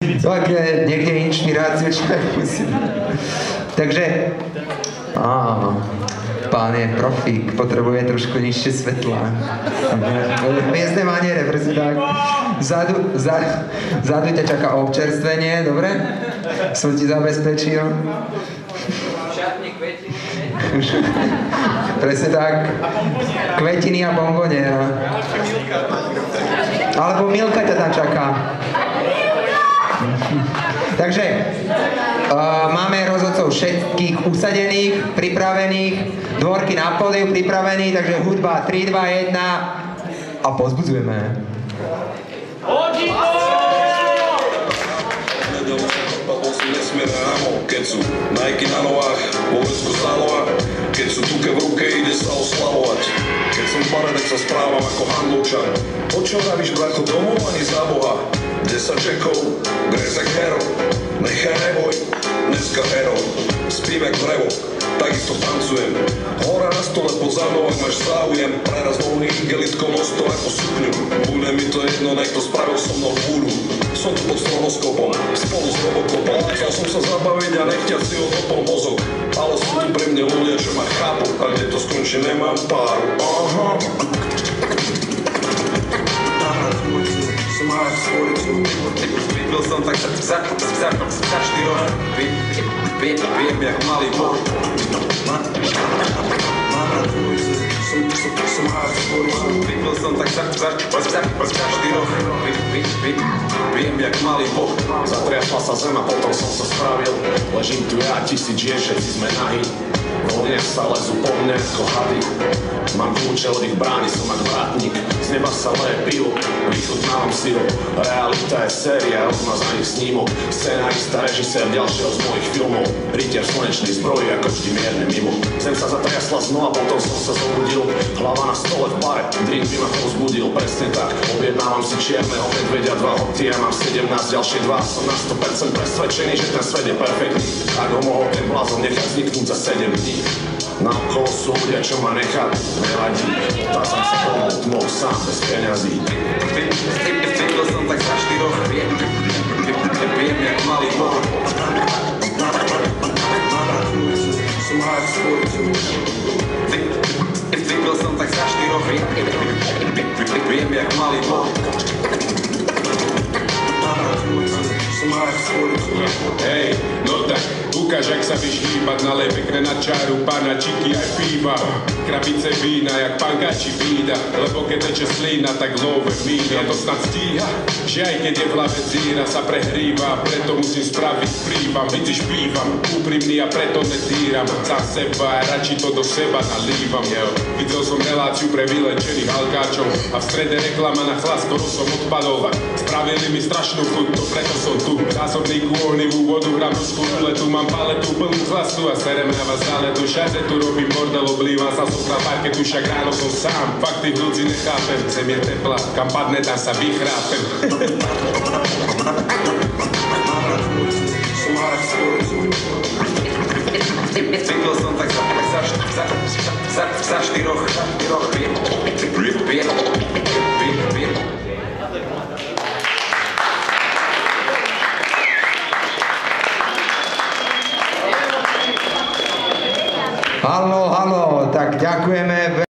Tak niekde inšpiráciu človek musí. Takže, pán je profík, potrebuje trošku nižšie svetlá. Hviezdne maniere, presne tak. Vzadu ťa čaká občerstvenie, dobre? Som ti zabezpečil. Presne tak. Kvetiny a bomboniera. Alebo Milka ťa tam čaká. Takže máme rozhodcov všetkých usadených, pripravených, dvorky na pódiu pripravených, takže hudba 3, 2, 1 a pozbudzujeme. Keď sú Nike na nohách, vo vesku stálová, keď sú tuke v ruke, ide sa oslavovať. Keď som v bare, tak sa správam ako handlovčan. O čo vravíš, bracho, domov ani za Boha? 10 čekov, Grezek hero, nechaj neboj, dneska hero. Spím jak drevo, takisto tancujem. Hora na stole pod za mnou, ak máš záujem. Preraz nohy, igelitko, nosto ako sukňu. Bude mi to jedno, nech to spravil so mnou búru. Som tu pod stroboskopom, spolu s Robocopom. Chcel som sa zabaviť a nechťať si odopol mozog. Ale sú tu pre mňa ľudia, čo ma chápu. A kde to skončí, nemám páru. Aha. Vypil som tak za 4. Viem, jak malý bol. Vypil som tak za 4. Viem, jak malý boh. Zatriasla sa zem a potom som sa spravil. Ležím tu ja, 1000 žien, všetci sme nahý. Vo mne sa lezú po mne ako hady. Mám kľúče od ich brány, som jak vrátnik. Z neba sa leje pivo, vychutnávam si ho. Realita je séria rozmazaných snímok. Scenárista, režisér ďalšieho z mojich filmov. Rytier v slnečnej zbroji, ako vždy mierne mimo. Zem sa zatriasla znova, potom som sa zobudil. Hlava na stole v bare, drink by ma povzbudil. Presne tak, objednávam si čierneho medvedia 2 hoty. Ja mám 17, ďalšie 2. Som na 100% presvedčený, že ten svet je perfektný. Ak ho mohol ten blázon nechať vzniknúť za 7 dní. Naokolo sú ľudia, čo ma nechápu, nevadí. Tázam sa domov tmou sám, bez peňazí. Vypil som tak za 4. Viem, jak malý bol. Vypil som tak za 4. Viem, jak malý bol. Hej, no tak ukáž, jak sa vieš hýbať, nalej pekne na čáru, pána čiky aj píva. Krabice vína, jak pankáči vída, lebo keď teče slína, tak love míňa. To snad stíha, že aj keď je v hlave zíra, sa prehrýva, preto musím spraviť prívam. Vidíš, bývam úprimný a preto netýram za seba, radši to do seba nalívam. Videl som reláciu pre vylečených alkáčov a v strede reklama na chlas, skoro som odpadol. Spravili mi strašnú chuť, to preto som tu. Zásobníku ohnivú vodu, hrám ruskú ruletu, mám paletu plnú chlastu a serem na vás záletu. Všade tu robím bordel, oblívam sa som na parketu, však ráno som sám. Fakt tých ľudí nechápem, zem je teplá, kam padne, tam sa vychrápem. Vypil som tak za 4. Haló, tak ďakujeme.